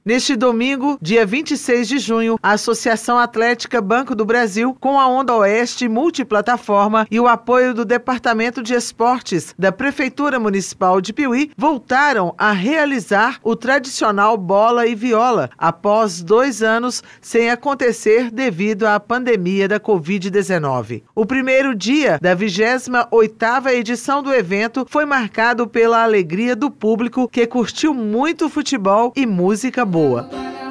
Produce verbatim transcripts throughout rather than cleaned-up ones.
Neste domingo, dia vinte e seis de junho, a Associação Atlética Banco do Brasil, com a Onda Oeste Multiplataforma e o apoio do Departamento de Esportes da Prefeitura Municipal de Piuí, voltaram a realizar o tradicional bola e viola, após dois anos sem acontecer devido à pandemia da covid dezenove. O primeiro dia da vigésima oitava edição do evento foi marcado pela alegria do público, que curtiu muito futebol e música boa.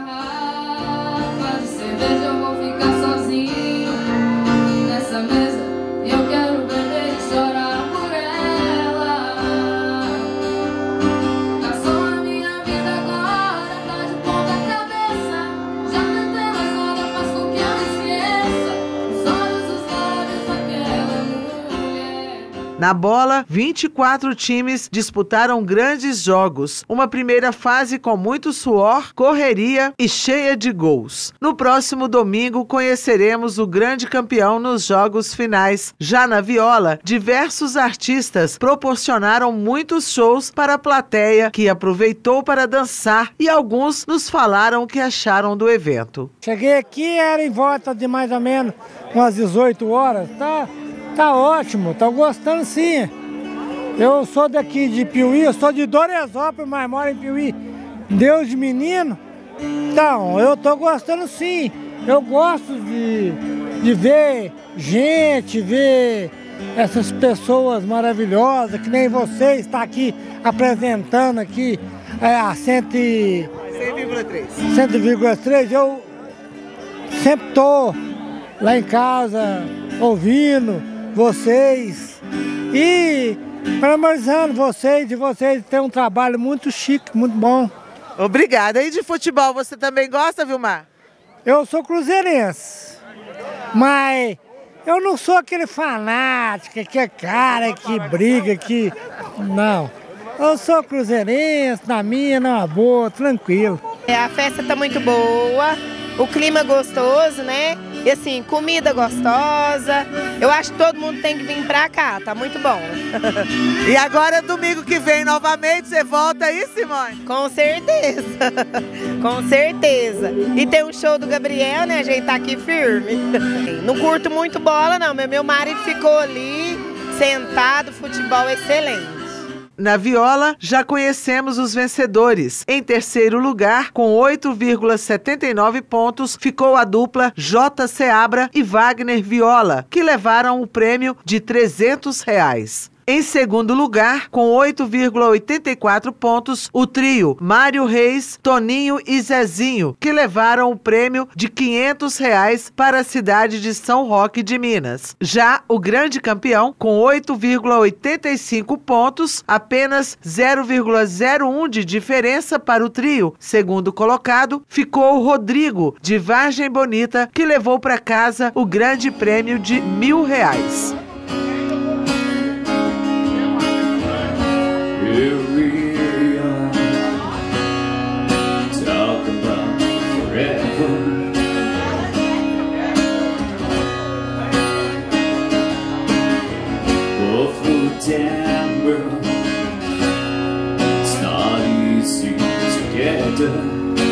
Na bola, vinte e quatro times disputaram grandes jogos, uma primeira fase com muito suor, correria e cheia de gols. No próximo domingo conheceremos o grande campeão nos jogos finais. Já na viola, diversos artistas proporcionaram muitos shows para a plateia, que aproveitou para dançar, e alguns nos falaram o que acharam do evento. Cheguei aqui, era em volta de mais ou menos umas dezoito horas, tá? Tá ótimo, tá gostando sim. Eu sou daqui de Piuí, eu sou de Doresópolis, mas moro em Piuí. Deus de menino. Então, eu tô gostando sim. Eu gosto de, de ver gente, ver essas pessoas maravilhosas, que nem você está aqui apresentando aqui é, a cem vírgula três. cem vírgula três, eu sempre tô lá em casa ouvindo vocês e parabenizando vocês, e vocês têm um trabalho muito chique, muito bom. Obrigada. E de futebol, você também gosta, Vilmar? Eu sou cruzeirense, mas eu não sou aquele fanático, que é cara que briga, que... Não. Eu sou cruzeirense, na minha, na boa, tranquilo. É, a festa tá muito boa, o clima gostoso, né? E assim, comida gostosa. Eu acho que todo mundo tem que vir pra cá, tá muito bom. E agora, domingo que vem, novamente, você volta aí, Simone? Com certeza, com certeza. E tem um show do Gabriel, né? A gente tá aqui firme. Não curto muito bola, não. Meu marido ficou ali, sentado, futebol excelente. Na viola, já conhecemos os vencedores. Em terceiro lugar, com oito vírgula setenta e nove pontos, ficou a dupla J. Seabra e Wagner Viola, que levaram o prêmio de trezentos reais. Em segundo lugar, com oito vírgula oitenta e quatro pontos, o trio Mário Reis, Toninho e Zezinho, que levaram o prêmio de quinhentos reais para a cidade de São Roque de Minas. Já o grande campeão, com oito vírgula oitenta e cinco pontos, apenas zero vírgula zero um de diferença para o trio, segundo colocado, ficou o Rodrigo, de Vargem Bonita, que levou para casa o grande prêmio de mil reais. Here we are, talk about forever. Both were damn girl, it's not easy together.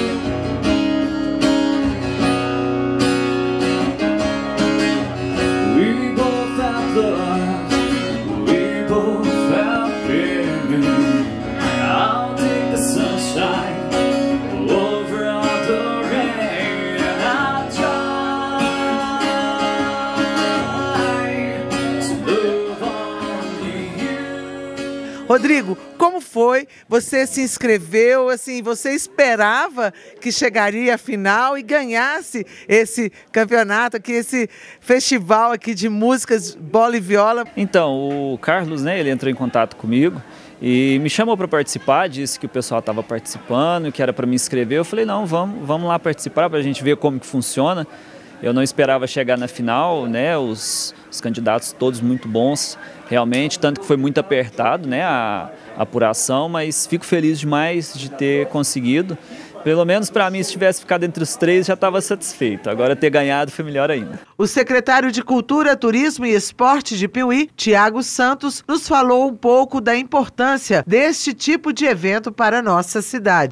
We both have love, we both have fear. I'll take the sunshine over all the rain, and I'll try to move on to you. Rodrigo, como foi? Você se inscreveu, assim, você esperava que chegaria à final e ganhasse esse campeonato aqui, esse festival aqui de músicas, bola e viola? Então, o Carlos, né, ele entrou em contato comigo e me chamou para participar, disse que o pessoal estava participando, que era para me inscrever. Eu falei, não, vamos, vamos lá participar para a gente ver como que funciona. Eu não esperava chegar na final, né, os, os candidatos todos muito bons, realmente, tanto que foi muito apertado, né, a, a apuração, mas fico feliz demais de ter conseguido. Pelo menos para mim, se tivesse ficado entre os três, já estava satisfeito. Agora ter ganhado foi melhor ainda. O secretário de Cultura, Turismo e Esporte de Piuí, Tiago Santos, nos falou um pouco da importância deste tipo de evento para a nossa cidade.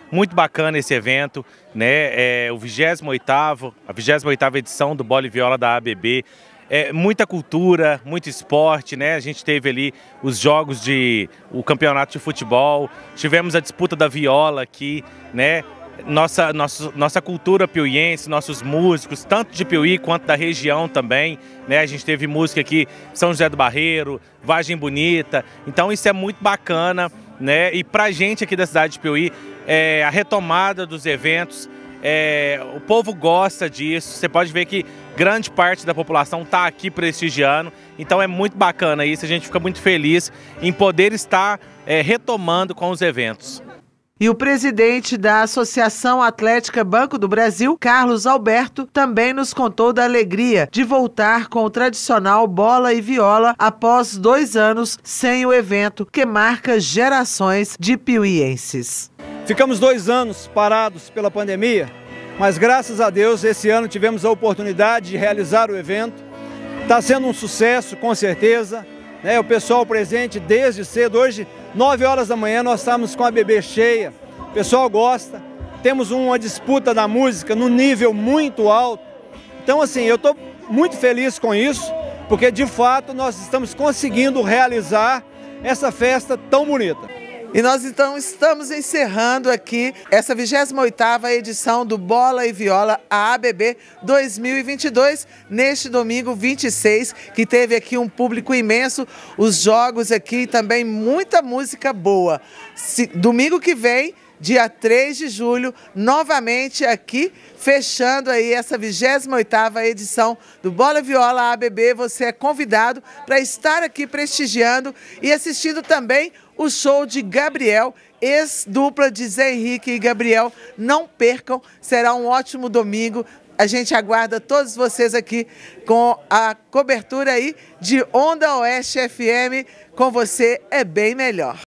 muito bacana esse evento, né? É o vigésimo oitavo, a vigésima oitava edição do Bola e Viola da A B B. É, muita cultura, muito esporte, né? A gente teve ali os jogos de o campeonato de futebol, tivemos a disputa da viola aqui, né? Nossa, nossa, nossa cultura piuiense, nossos músicos, tanto de Piuí quanto da região também, né? A gente teve música aqui, São José do Barreiro, Vargem Bonita, então isso é muito bacana, né? E pra gente aqui da cidade de Piuí, é, a retomada dos eventos, é, o povo gosta disso, você pode ver que grande parte da população está aqui prestigiando, então é muito bacana isso, a gente fica muito feliz em poder estar é, retomando com os eventos. E o presidente da Associação Atlética Banco do Brasil, Carlos Alberto, também nos contou da alegria de voltar com o tradicional bola e viola após dois anos sem o evento que marca gerações de piuienses. Ficamos dois anos parados pela pandemia, mas graças a Deus esse ano tivemos a oportunidade de realizar o evento. Está sendo um sucesso, com certeza, né? O pessoal presente desde cedo, hoje nove horas da manhã nós estamos com a A B B cheia, o pessoal gosta, temos uma disputa da música no nível muito alto. Então assim, eu estou muito feliz com isso, porque de fato nós estamos conseguindo realizar essa festa tão bonita. E nós então estamos encerrando aqui essa vigésima oitava edição do Bola e Viola A A B B dois mil e vinte e dois, neste domingo vinte e seis, que teve aqui um público imenso, os jogos aqui também muita música boa. Se, domingo que vem, dia três de julho, novamente aqui, fechando aí essa vigésima oitava edição do Bola e Viola A A B B, você é convidado para estar aqui prestigiando e assistindo também o show de Gabriel, ex-dupla de Zé Henrique e Gabriel. Não percam, será um ótimo domingo. A gente aguarda todos vocês aqui com a cobertura aí de Onda Oeste F M. Com você é bem melhor.